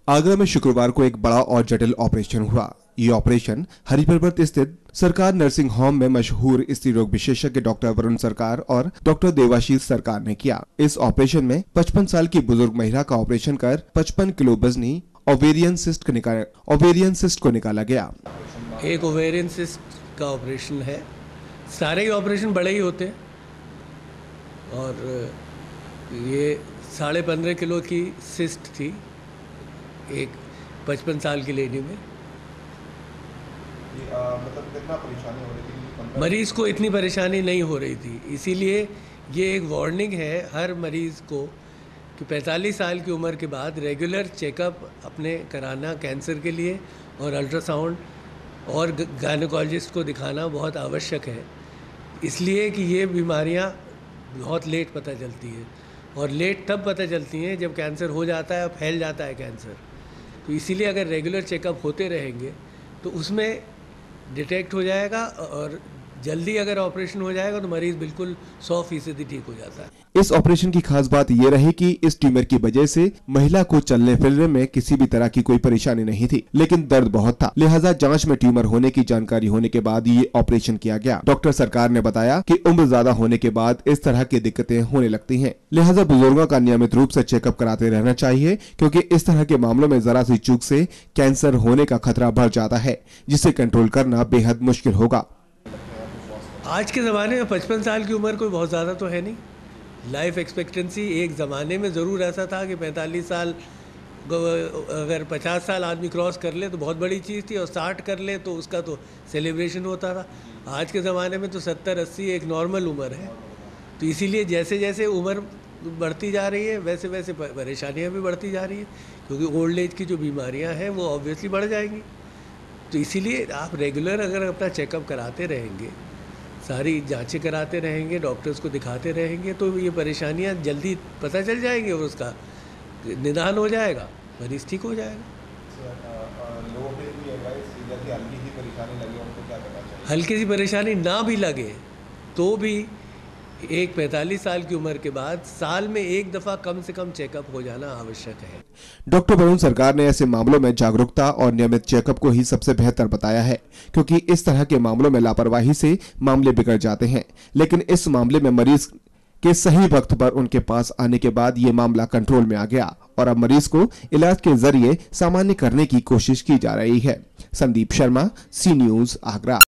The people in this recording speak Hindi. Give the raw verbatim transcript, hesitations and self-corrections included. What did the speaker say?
आगरा में शुक्रवार को एक बड़ा और जटिल ऑपरेशन हुआ। ये ऑपरेशन हरिपर्वत स्थित सरकार नर्सिंग होम में मशहूर स्त्री रोग विशेषज्ञ डॉक्टर वरुण सरकार और डॉक्टर देवाशीष सरकार ने किया। इस ऑपरेशन में पचपन साल की बुजुर्ग महिला का ऑपरेशन कर पचपन किलो वजनी ओवेरियन सिस्ट को निकाला ओवेरियन सिस्ट को निकाला गया। एक ओवेरियन सिस्ट का ऑपरेशन है। सारे ही ऑपरेशन बड़े ही होते हैं और ये साढ़े पंद्रह किलो की सिस्ट थी एक पचपन साल की लेडी में। आ, मतलब कितना परेशानी हो रही थी? मरीज़ को इतनी परेशानी नहीं हो रही थी, इसीलिए ये एक वार्निंग है हर मरीज़ को कि पैंतालीस साल की उम्र के बाद रेगुलर चेकअप अपने कराना कैंसर के लिए और अल्ट्रासाउंड और गायनेकोलॉजिस्ट को दिखाना बहुत आवश्यक है। इसलिए कि ये बीमारियां बहुत लेट पता चलती है और लेट तब पता चलती हैं जब कैंसर हो जाता है और फैल जाता है कैंसर। तो इसीलिए अगर रेगुलर चेकअप होते रहेंगे तो उसमें डिटेक्ट हो जाएगा और जल्दी अगर ऑपरेशन हो जाएगा तो मरीज बिल्कुल सौ फीसदी ठीक हो जाता है। इस ऑपरेशन की खास बात यह रही कि इस ट्यूमर की वजह से महिला को चलने फिरने में किसी भी तरह की कोई परेशानी नहीं थी, लेकिन दर्द बहुत था। लिहाजा जांच में ट्यूमर होने की जानकारी होने के बाद ये ऑपरेशन किया गया। डॉक्टर सरकार ने बताया कि उम्र ज्यादा होने के बाद इस तरह की दिक्कतें होने लगती हैं। लिहाजा बुजुर्गों का नियमित रूप से चेकअप कराते रहना चाहिए, क्योंकि इस तरह के मामलों में जरा सी चूक से कैंसर होने का खतरा बढ़ जाता है, जिसे कंट्रोल करना बेहद मुश्किल होगा। आज के ज़माने में पचपन साल की उम्र कोई बहुत ज़्यादा तो है नहीं। लाइफ एक्सपेक्टेंसी एक ज़माने में ज़रूर ऐसा था कि पैंतालीस साल, अगर पचास साल आदमी क्रॉस कर ले तो बहुत बड़ी चीज़ थी, और साठ कर ले तो उसका तो सेलिब्रेशन होता था। आज के ज़माने में तो सत्तर अस्सी एक नॉर्मल उम्र है। तो इसीलिए जैसे जैसे उम्र बढ़ती जा रही है वैसे वैसे परेशानियाँ भी बढ़ती जा रही हैं, क्योंकि ओल्ड एज की जो बीमारियाँ हैं वो ऑब्वियसली बढ़ जाएंगी। तो इसीलिए आप रेगुलर अगर अपना चेकअप कराते रहेंगे, सारी जांचें कराते रहेंगे, डॉक्टर्स को दिखाते रहेंगे, तो ये परेशानियां जल्दी पता चल जाएंगी और उसका निदान हो जाएगा, मरीज ठीक हो जाएगा। लोगों के लिए एडवाइस, जैसे हल्की सी परेशानी लगे उनको क्या करना चाहिए? हल्की सी परेशानी ना भी लगे तो भी एक पैंतालीस साल की उम्र के बाद साल में एक दफा कम से कम चेकअप हो जाना आवश्यक है। डॉक्टर वरुण सरकार ने ऐसे मामलों में जागरूकता और नियमित चेकअप को ही सबसे बेहतर बताया है, क्योंकि इस तरह के मामलों में लापरवाही से मामले बिगड़ जाते हैं। लेकिन इस मामले में मरीज के सही वक्त पर उनके पास आने के बाद ये मामला कंट्रोल में आ गया और अब मरीज को इलाज के जरिए सामान्य करने की कोशिश की जा रही है। Sandeep Sharma, C news, Agra.